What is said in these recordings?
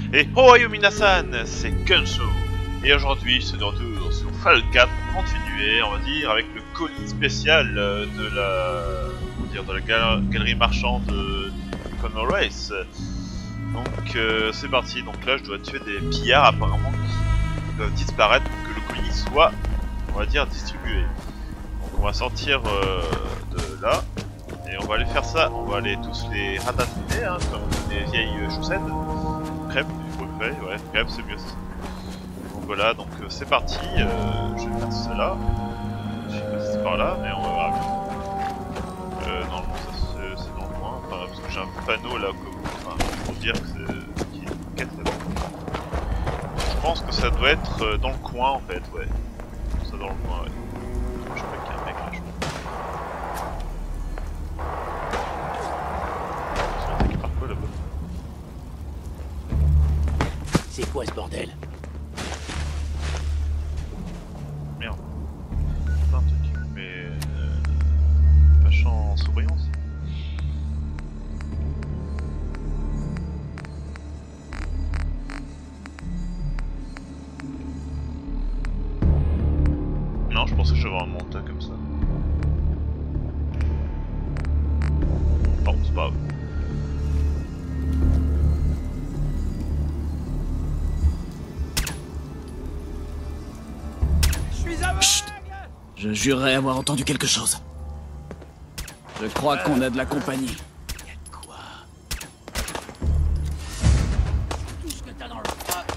Et Ohayou Minasan, c'est Gunshow. Et aujourd'hui, c'est de retour sur Fall 4 pour continuer, on va dire, avec le colis spécial de la galerie marchande de Conor Race. Donc c'est parti, donc là je dois tuer des pillards apparemment qui doivent disparaître pour que le colis soit, on va dire, distribué. Donc on va sortir de là, et on va aller faire ça, on va aller tous les ratatiner, hein, comme des vieilles chaussettes. Crêpes, il faut le faire, ouais, crêpes c'est mieux. Donc voilà, donc c'est parti, je vais faire cela. Je sais pas si c'est par là, mais on va voir. Non, ça c'est dans le coin, enfin, parce que j'ai un panneau là pour dire que c'est une quête là. Je pense que ça doit être dans le coin en fait, ouais. Ça dans le coin, ouais. Je crois qu'il y a un mec là, je crois. Ils sont attaqués par quoi là-bas? C'est quoi ce bordel? Merde. C'est un truc, mais vachement souriant aussi. Non, je pensais que je devais avoir un monteur comme ça. Bon, c'est pas grave. Chut! Je jurerais avoir entendu quelque chose. Je crois qu'on a de la compagnie. Y'a de quoi? Tout ce que t'as dans le...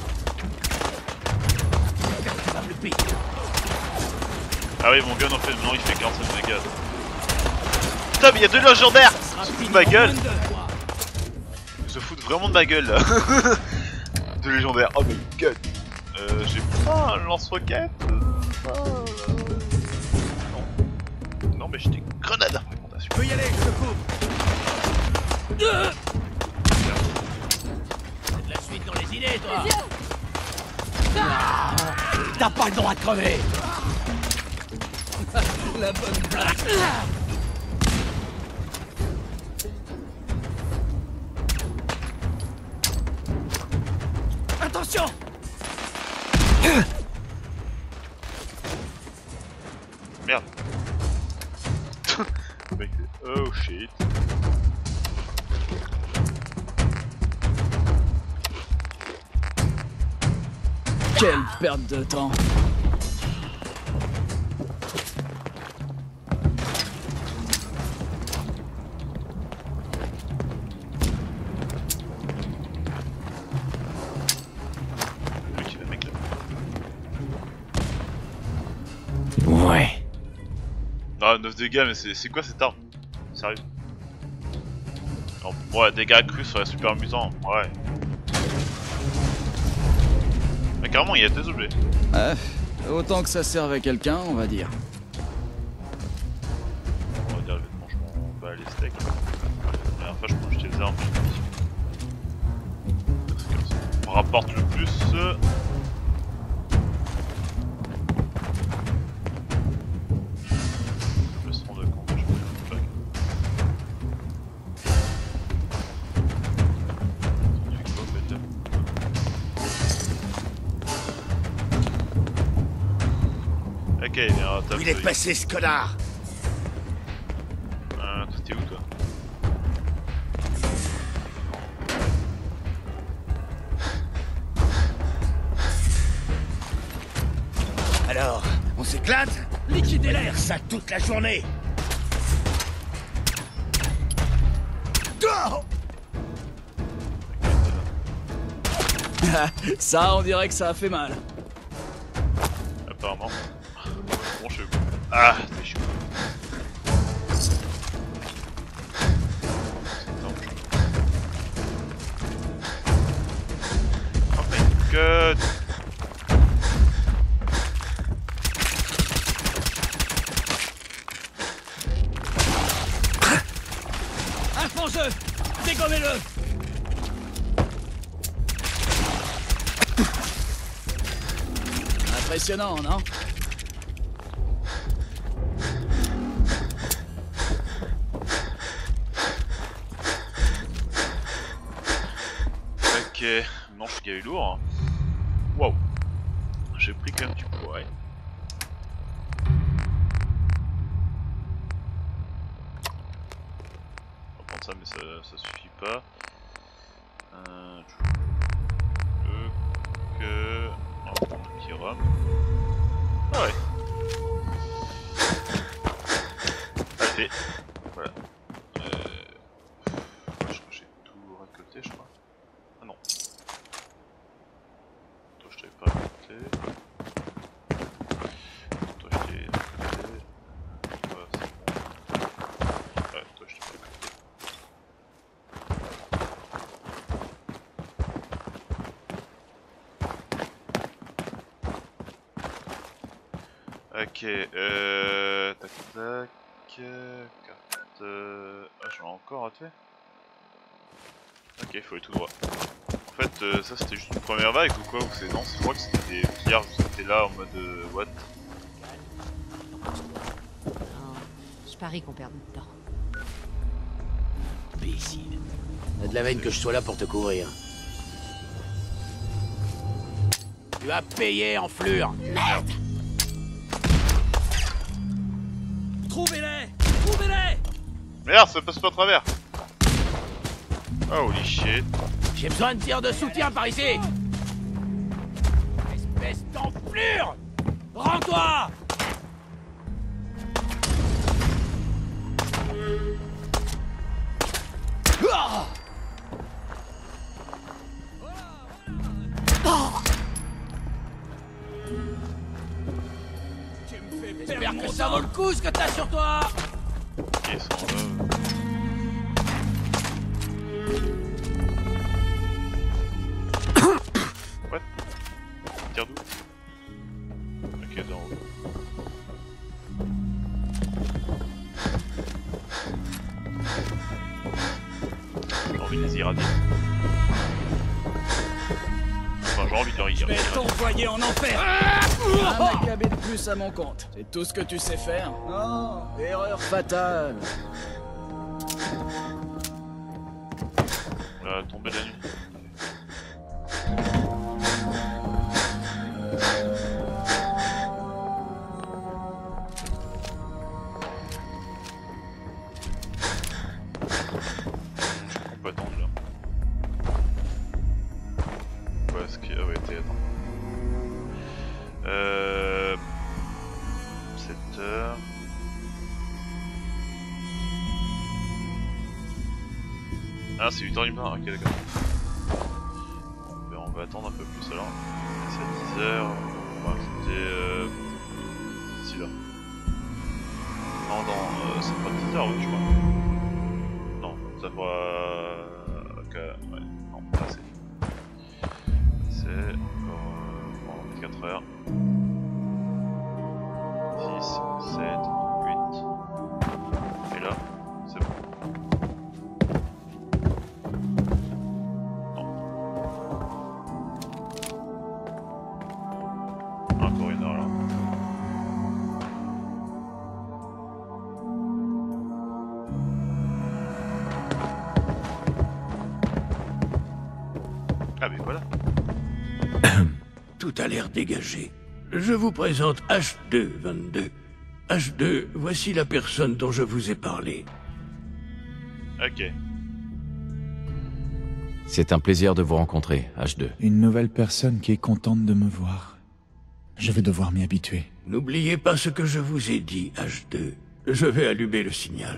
Tu vas me le payer. Ah oui, mon gun en fait, non, il fait 47 dégâts. Putain, mais il y a deux légendaires! Ils se foutent de ma gueule! Ils se foutent vraiment de ma gueule là! Deux légendaires, oh my god! J'ai pas un lance-roquette? Non. Non, mais j'ai des grenades à fragmentation. Je peux y aller, je te couvre. C'est de la suite dans les idées, toi! T'as pas le droit de crever! La bonne blague! Attention! Merde! Mec, oh shit! Quelle perte de temps. Qui va, mec là? Ouais. Ah, 9 dégâts, mais c'est quoi cette arme? Sérieux? Alors, ouais, dégâts accrus serait super amusant, ouais. Mais carrément, il y a deux objets. Autant que ça serve à quelqu'un, on va dire. On va dire les vêtements, je m'en bats les steaks. La dernière fois, je peux acheter des armes. On rapporte le plus. Le son de compte, je vais faire le Ok, bien, t'as Il est passé, ce connard! t'es où toi? Alors, on s'éclate? Liquider l'air, ça toute la journée! Oh! Ça, on dirait que ça a fait mal. Apparemment. Bon, je suis... Ah, c'est chaud. Oh my god. Un fonceux! Dégommez-le! Impressionnant, non? Non, je suis gavé lourd. Waouh. J'ai pris quand même du poids, ouais. On va prendre ça, mais ça suffit pas. On va prendre un petit rhum. Ah ouais. Allez. Voilà. Je crois que j'ai tout récolté, je crois. Ah non. Toi, je t'avais pas récolté. Toi, je t'ai récolté. Ouais, c'est bon. Ouais, toi, je t'ai pas récolté. Ok, tac tac, carte, ah j'en ai encore raté. Ok, il faut aller tout droit. En fait, ça c'était juste une première vague ou quoi? Ou c'est non, je crois que c'était des pillards qui étaient là en mode what? Non, je parie qu'on perd notre temps. Imbécile. T'as de la veine que je sois là pour te courir. Tu as payé en flure. Merde! Trouvez-les! Trouvez-les! Merde, ça passe pas à travers! Oh, holy shit! J'ai besoin de tirs de soutien par ici. Espèce d'enflure! Rends-toi! Ah! J'espère que ça vaut le coup ce que t'as sur toi! Ok, ils sont là. What? Tire d'où? Ok, d'en haut. J'ai envie de les irradier. Enfin, j'ai envie de les Je vais irradier. t'envoyer en enfer! Un macabé de plus à mon compte. C'est tout ce que tu sais faire? Oh, erreur fatale. Tomber de la nuit. Je peux pas attendre là. Ouais, ce qui. Ah ouais, t'es attends. 7 heures. Ah, c'est 8h du matin, ok, d'accord. On va attendre un peu plus alors. C'est 10h. On va rajouter. Ici là. Non, non, c'est pas 10h, oui, je crois. Non, ça fera. Ok, ouais, non, pas assez. C'est. 4 heures. 6, 7, 8. Et là, c'est bon. Encore une heure là. Ah mais voilà. Tout a l'air dégagé. Je vous présente H222. H2, voici la personne dont je vous ai parlé. Ok. C'est un plaisir de vous rencontrer, H2. Une nouvelle personne qui est contente de me voir. Je vais devoir m'y habituer. N'oubliez pas ce que je vous ai dit, H2. Je vais allumer le signal.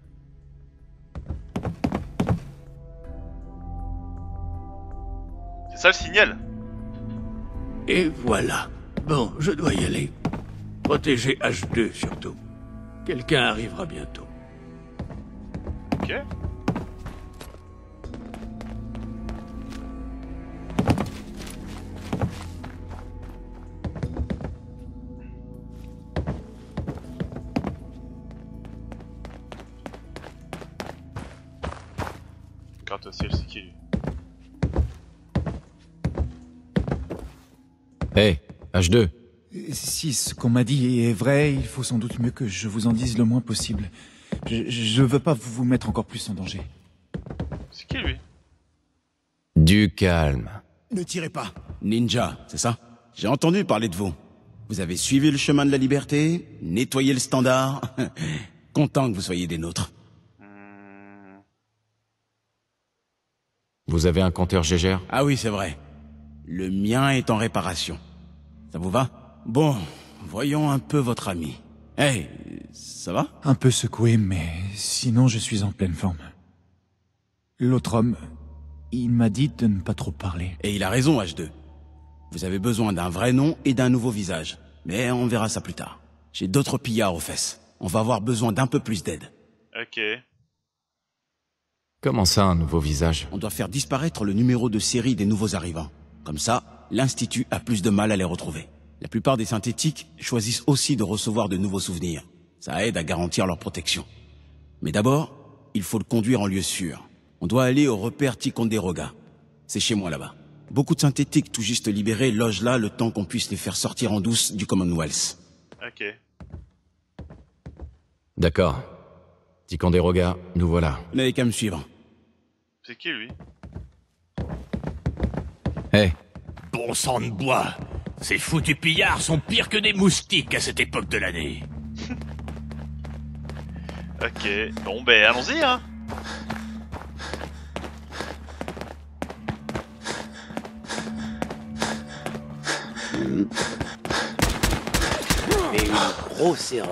C'est ça le signal? Et voilà. Bon, je dois y aller. Protégez H2 surtout. Quelqu'un arrivera bientôt. Ok. Carte au ciel, c'est qui lui? Hé, H2. Si ce qu'on m'a dit est vrai, il faut sans doute mieux que je vous en dise le moins possible. Je veux pas vous mettre encore plus en danger. C'est qui lui? Du calme. Ne tirez pas. Ninja, c'est ça? J'ai entendu parler de vous. Vous avez suivi le chemin de la liberté, nettoyé le standard. Content que vous soyez des nôtres. Vous avez un compteur Gégère? Ah oui, c'est vrai. Le mien est en réparation. Ça vous va? Bon, voyons un peu votre ami. Hey, ça va? Un peu secoué, mais sinon je suis en pleine forme. L'autre homme, il m'a dit de ne pas trop parler. Et il a raison, H2. Vous avez besoin d'un vrai nom et d'un nouveau visage. Mais on verra ça plus tard. J'ai d'autres pillards aux fesses. On va avoir besoin d'un peu plus d'aide. Ok. Comment ça, un nouveau visage? On doit faire disparaître le numéro de série des nouveaux arrivants. Comme ça, l'Institut a plus de mal à les retrouver. La plupart des synthétiques choisissent aussi de recevoir de nouveaux souvenirs. Ça aide à garantir leur protection. Mais d'abord, il faut le conduire en lieu sûr. On doit aller au repère Ticonderoga. C'est chez moi là-bas. Beaucoup de synthétiques tout juste libérés logent là le temps qu'on puisse les faire sortir en douce du Commonwealth. Ok. D'accord. Ticonderoga, nous voilà. Vous n'avez qu'à me suivre. C'est qui lui? Hé, Bon sang de bois. Ces foutus pillards sont pires que des moustiques à cette époque de l'année. Ok. Bon ben allons-y hein. Mais une grosse erreur.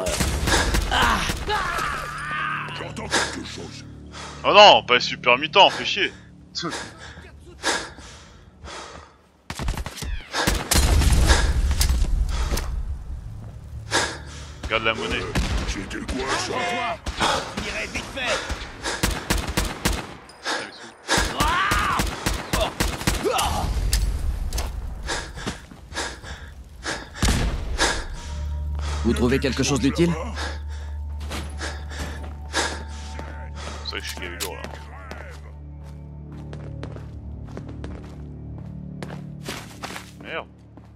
J'entends quelque chose. Oh non, pas super mutant, fais chier. Regarde la monnaie. C'était quoi ça? J'irai vite fait. Vous trouvez quelque chose d'utile? C'est vrai que je suis gavé lourd là. Merde.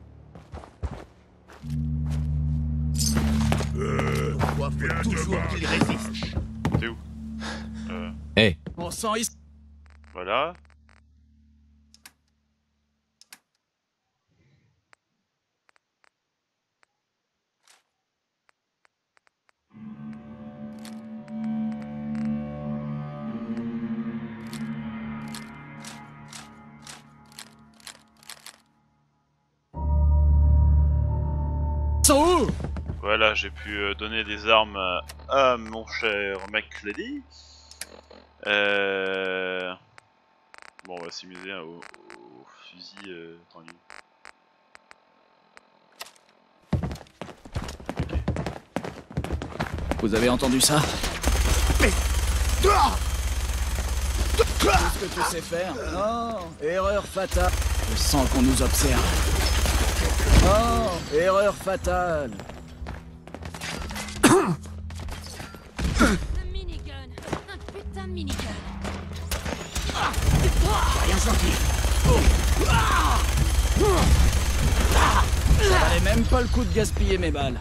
Faut toujours qu'il résiste. T'es où? hé, On sent ici. Voilà. Voilà, j'ai pu donner des armes à mon cher McClady. Bon, on va s'amuser hein, au fusil. Attends, il est où? Vous avez entendu ça? Qu'est-ce que tu sais faire? Oh, erreur fatale. Je sens qu'on nous observe. Oh, erreur fatale. Un minigun. Un putain de minigun. Rien senti. Ça valait même pas le coup de gaspiller mes balles.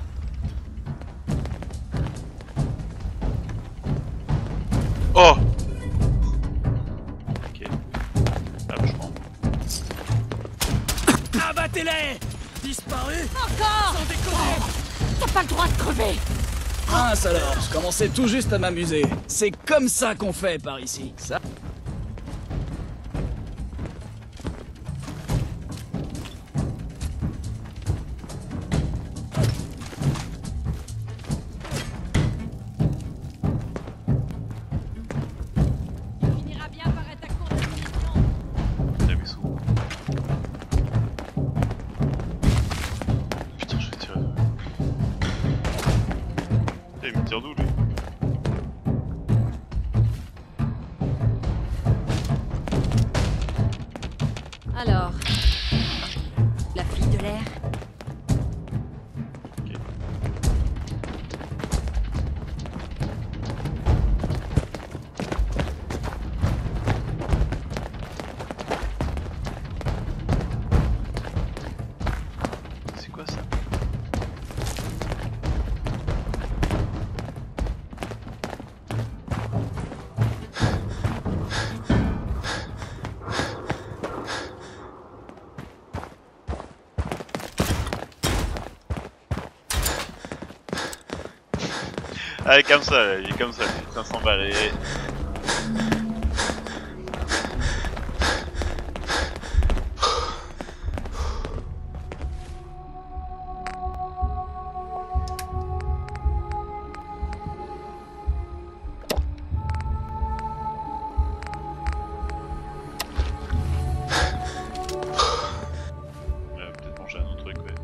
Oh! Ok. Ah, je prends. Abattez-les! Disparu? Encore! Sans déconner! T'as pas le droit de crever! Mince alors, je commençais tout juste à m'amuser. C'est comme ça qu'on fait par ici. Ça. Tu finiras bien par être à court de munitions. Tiens, mais sous. Putain, je vais tirer. Il me tire d'où lui? Alors, la fille de l'air. Ok. C'est quoi ça? Ah, comme ça, il est comme ça, il est s'emballer. Peut-être manger un autre truc, ouais.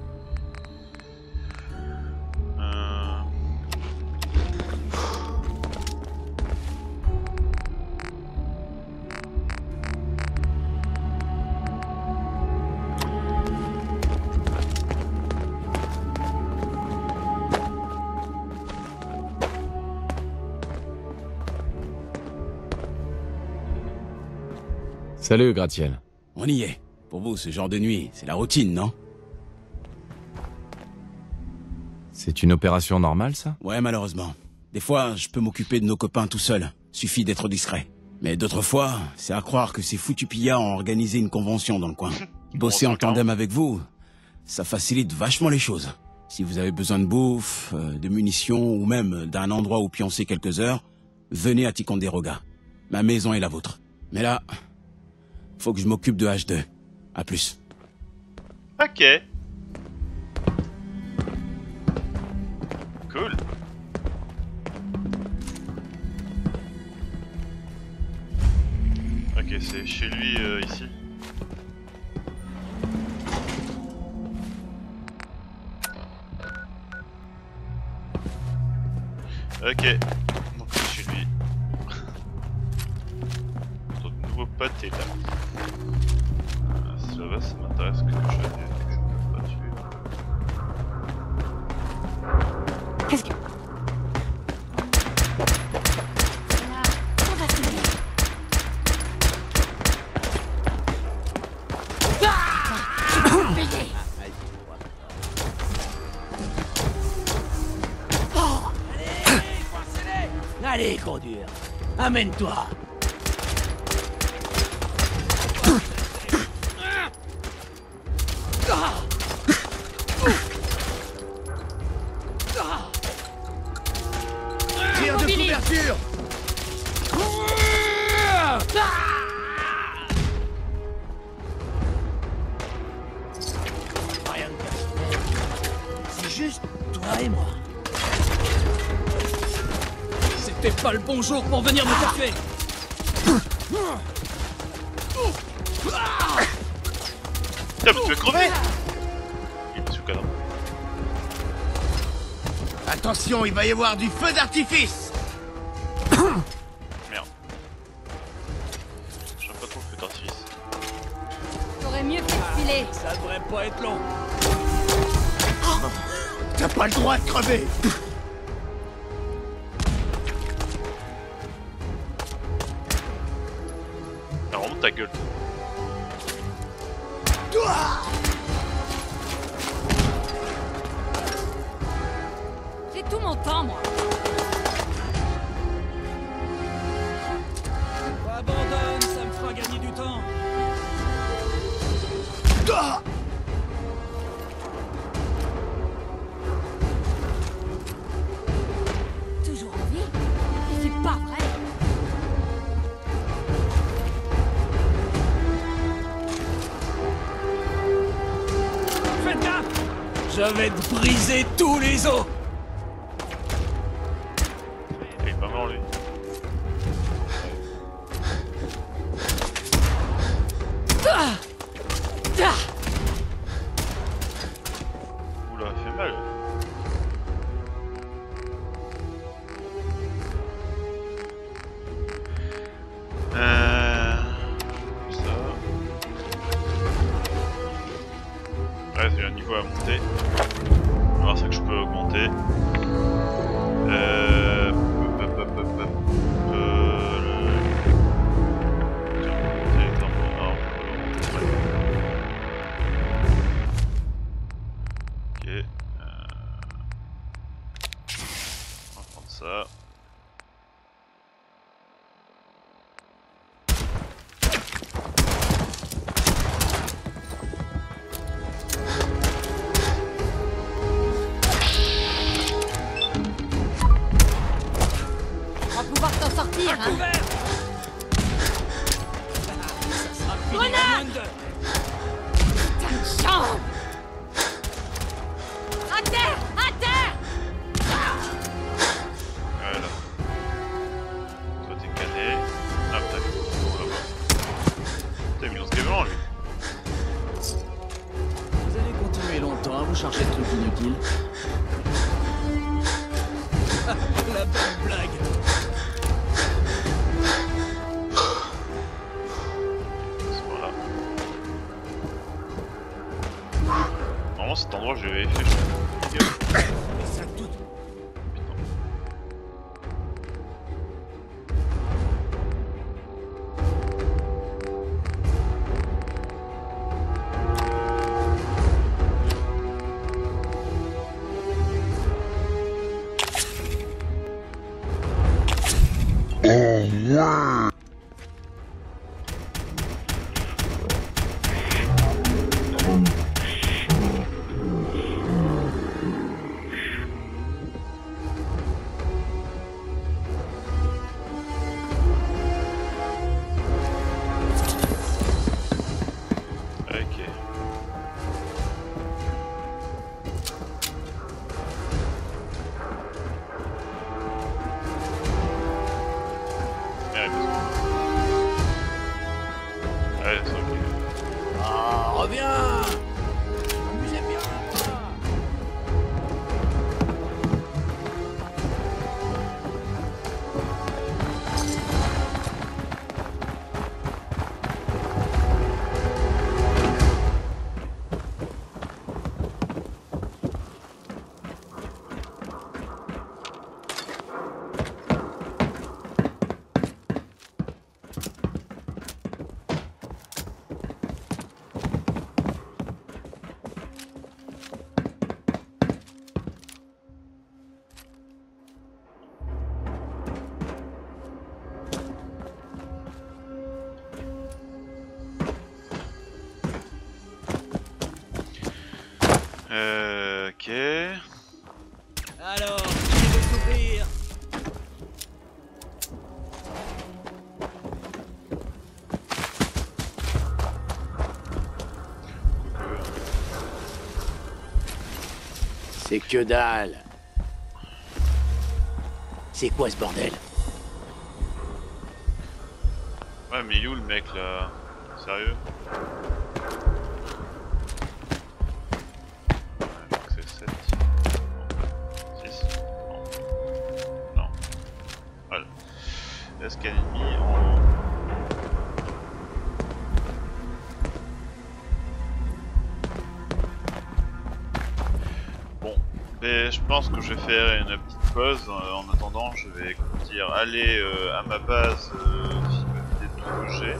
Salut, Gratiel. On y est. Pour vous, ce genre de nuit, c'est la routine, non? C'est une opération normale, ça? Ouais, malheureusement. Des fois, je peux m'occuper de nos copains tout seul. Suffit d'être discret. Mais d'autres fois, c'est à croire que ces foutus pillards ont organisé une convention dans le coin. Bosser en tandem avec vous, ça facilite vachement les choses. Si vous avez besoin de bouffe, de munitions ou même d'un endroit où pioncer quelques heures, venez à Ticonderoga. Ma maison est la vôtre. Mais là, faut que je m'occupe de H2. À plus. Ok. Cool. Ok, c'est chez lui ici. Ok, donc c'est chez lui. Notre nouveau pote est là. Ça va, ça m'intéresse que je peux pas tuer. Qu'est-ce que... Voilà, on va se dire. Je vais te payer. Allez, conduire. Amène-toi. Tire de couverture. Rien de personnel. C'est juste toi et moi. C'était pas le bon jour pour venir me taper. Putain, mais tu veux crever? Il est sous cadre. Attention, il va y avoir du feu d'artifice. Merde. J'aime pas trop le feu d'artifice. T'aurais mieux fait de filer. Ça devrait pas être long. T'as pas le droit de crever. Alors, remonte ta gueule. J'ai tout mon temps, moi. Abandonne, ça me fera gagner du temps. Toujours en vie? C'est pas vrai. Faites gaffe. Je vais te briser tous les os. Il est pas mort, lui. Oula, il fait mal. Ça. Ouais, j'ai un niveau à monter. On va voir ce que je peux augmenter. Ok. On va prendre ça. Grenade! Putain de chambre! À terre! À terre! Voilà. Toi t'es cané. Ah putain, il faut là-bas. Putain, il lance des blancs lui. Vous allez continuer longtemps à vous charger de trucs inutiles. La bonne blague. Voilà. Normalement cet endroit je l'avais fait. Ça tout. Ok. Allez, c'est ok. Ah, reviens. Amusez bien là-bas. Ok. Alors, qui veut s'ouvrir? C'est que dalle. C'est quoi ce bordel? Ouais, mais il est où le mec là? Sérieux? Ouais, c'est 7. 6. Non. Non. Voilà. Est-ce qu'il y a un ennemi en haut? Bon. Mais je pense que je vais faire une petite pause. En attendant, je vais comment dire, aller à ma base filmer tout ce que j'ai.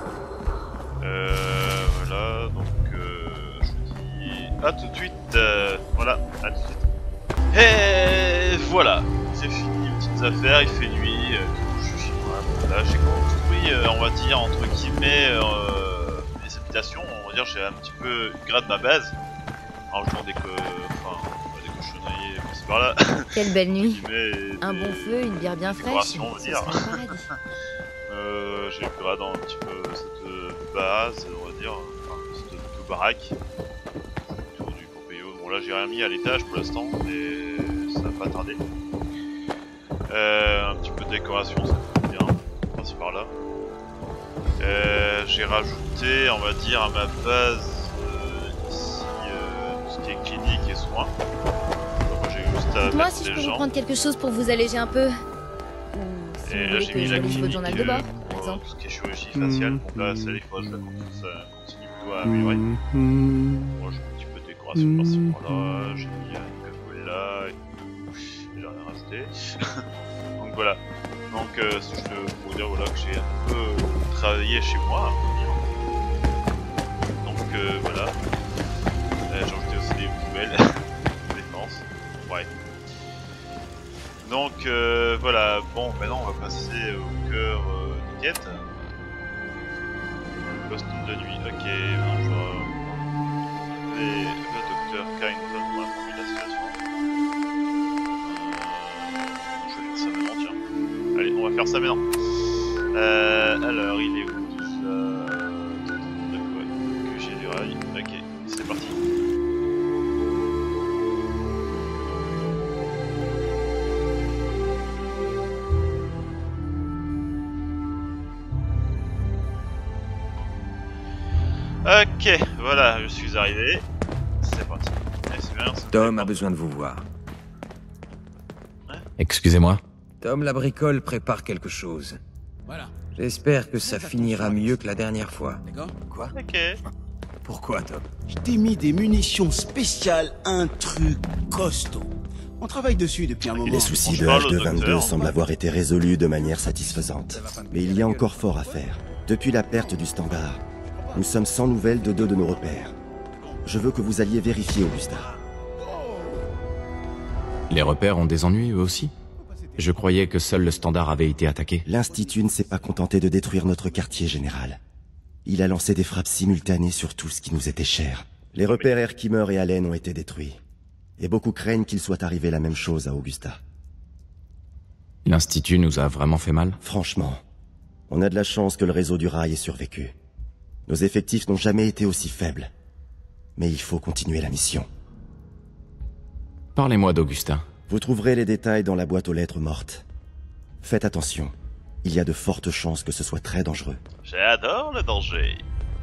Voilà, donc je vous dis à tout de suite. Voilà, à tout de suite. Et voilà, c'est fini, petites affaires, il fait nuit, je suis chez moi. Là, j'ai construit, on va dire, entre guillemets, mes habitations. On va dire, j'ai un petit peu grade ma base. En jouant des cochonneries par-ci par-là. Quelle belle nuit. Guillemets, Un bon feu, une bière bien fraîche. décorations, on va Ce dire. serait le paradis. J'ai grade un petit peu cette base, on va dire, enfin, cette baraque autour du Pompeo. Bon là j'ai rien mis à l'étage pour l'instant, mais ça va pas tarder. Un petit peu de décoration, ça fait bien, par-ci par-là. J'ai rajouté, on va dire, à ma base ici tout ce qui est clinique et soins. Donc, moi j'ai juste à Dites-moi mettre si je des peux vous gens. prendre quelque chose pour vous alléger un peu. Ou si Et vous là voulez j'ai que mis je la relise votre clinique journal de bord, par pour exemple. tout ce qui est chirurgie faciale. Donc là celle il faut que je la continue plutôt à améliorer. Moi j'ai un petit peu de décoration par-ci par-là, j'ai mis une Coca-Cola et tout, et j'ai rien rajouté. Donc voilà. Donc si je peux vous dire voilà, que j'ai un peu travaillé chez moi. Donc voilà. J'ai rajouté aussi des poubelles. Défense. Ouais. Donc voilà, bon maintenant on va passer au cœur des quêtes. Costume de nuit, ok, maintenant je vais appeler le docteur Carrington pour informer de la situation. Je vais faire ça maintenant, tiens. Allez, on va faire ça maintenant. Alors, il est où que j'ai du rail. Ok, c'est parti. Ok, voilà, je suis arrivé. C'est parti. C'est bien, Tom a besoin de vous voir. Excusez-moi. Tom la bricole prépare quelque chose. Voilà. J'espère que ça finira mieux que la dernière fois. D'accord? Quoi? Ok. Pourquoi, Tom? Je t'ai mis des munitions spéciales, un truc costaud. On travaille dessus depuis un moment. Les soucis de Franchement, le H222 docteur. semblent avoir été résolus de manière satisfaisante. Mais il y a encore fort à faire. Depuis la perte du standard, nous sommes sans nouvelles de 2 de nos repères. Je veux que vous alliez vérifier, Augusta. Les repères ont des ennuis eux aussi? Je croyais que seul le standard avait été attaqué. L'Institut ne s'est pas contenté de détruire notre quartier général. Il a lancé des frappes simultanées sur tout ce qui nous était cher. Les repères Herkimer et Allen ont été détruits. Et beaucoup craignent qu'il soit arrivé la même chose à Augusta. L'Institut nous a vraiment fait mal? Franchement, on a de la chance que le réseau du rail ait survécu. Nos effectifs n'ont jamais été aussi faibles. Mais il faut continuer la mission. Parlez-moi d'Augustin. Vous trouverez les détails dans la boîte aux lettres mortes. Faites attention. Il y a de fortes chances que ce soit très dangereux. J'adore le danger.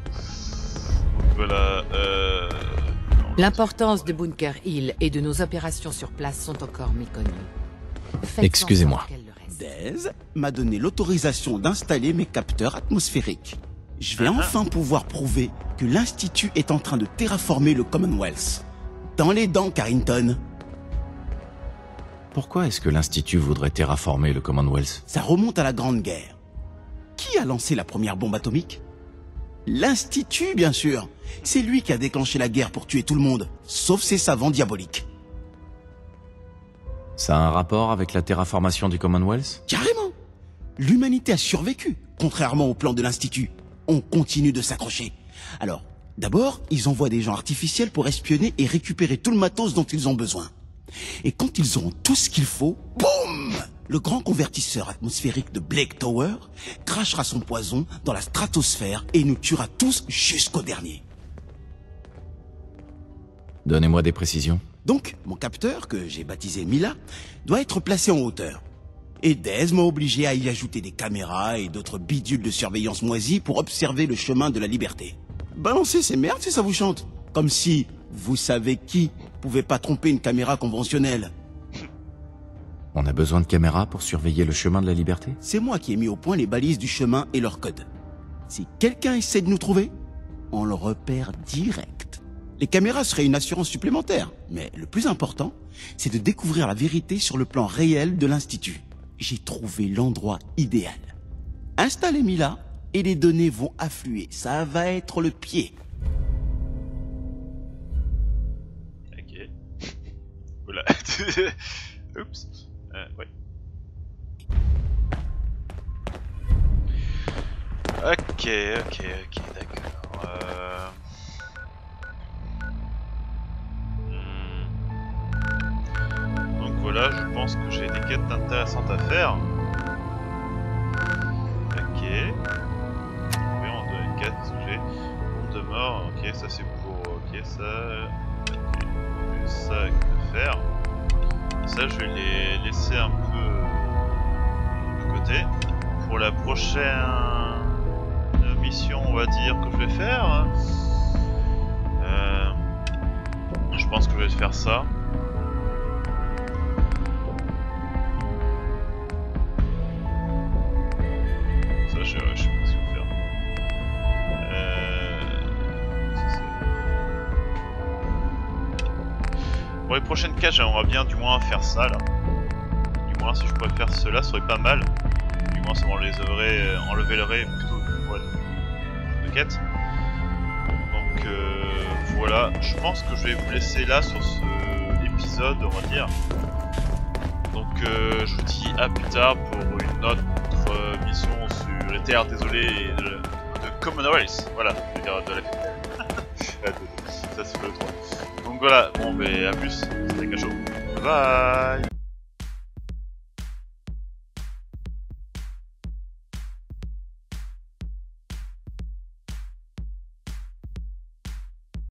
Voilà, L'importance de Bunker Hill et de nos opérations sur place sont encore méconnues. Faites Excusez-moi. en sorte qu'elles le restent. Dez m'a donné l'autorisation d'installer mes capteurs atmosphériques. Je vais enfin pouvoir prouver que l'Institut est en train de terraformer le Commonwealth. Dans les dents, Carrington. Pourquoi est-ce que l'Institut voudrait terraformer le Commonwealth? Ça remonte à la Grande Guerre. Qui a lancé la première bombe atomique? L'Institut, bien sûr. C'est lui qui a déclenché la guerre pour tuer tout le monde, sauf ses savants diaboliques. Ça a un rapport avec la terraformation du Commonwealth? Carrément. L'humanité a survécu, contrairement au plan de l'Institut. On continue de s'accrocher. Alors, d'abord, ils envoient des gens artificiels pour espionner et récupérer tout le matos dont ils ont besoin. Et quand ils auront tout ce qu'il faut, boum! Le grand convertisseur atmosphérique de Blake Tower crachera son poison dans la stratosphère et nous tuera tous jusqu'au dernier. Donnez-moi des précisions. Donc, mon capteur, que j'ai baptisé Mila, doit être placé en hauteur. Et Dez m'a obligé à y ajouter des caméras et d'autres bidules de surveillance moisis pour observer le chemin de la liberté. Balancez ces merdes si ça vous chante. Comme si, vous savez qui, pouvait pas tromper une caméra conventionnelle. On a besoin de caméras pour surveiller le chemin de la liberté? C'est moi qui ai mis au point les balises du chemin et leur code. Si quelqu'un essaie de nous trouver, on le repère direct. Les caméras seraient une assurance supplémentaire, mais le plus important, c'est de découvrir la vérité sur le plan réel de l'Institut. J'ai trouvé l'endroit idéal. Installez Mila et les données vont affluer. Ça va être le pied. ok. Voilà. Oups. Ouais. Ok, d'accord. Donc voilà, je pense que j'ai des quêtes intéressantes à faire. Ok. Oui, on doit une quête, que j'ai. Nombre de morts, ok, ça c'est pour. Ok, ça. Ok. Ça que faire. Ça, je vais les laisser un peu de côté. Pour la prochaine mission, on va dire, que je vais faire, je pense que je vais faire ça. Ça, je sais pas ce qu'il faut faire. Pour les prochaines quêtes, j'aimerais bien du moins faire ça là. Du moins, si je pourrais faire cela, ça serait pas mal. Du moins, ça enleverait plutôt de quêtes. Donc voilà, je pense que je vais vous laisser là sur ce épisode, on va dire. Donc je vous dis à plus tard pour une autre mission sur les terres désolées de Commonwealth. Voilà, je veux dire de la ça c'est le 3. Donc voilà, bon ben à plus, c'était Cacho. Bye.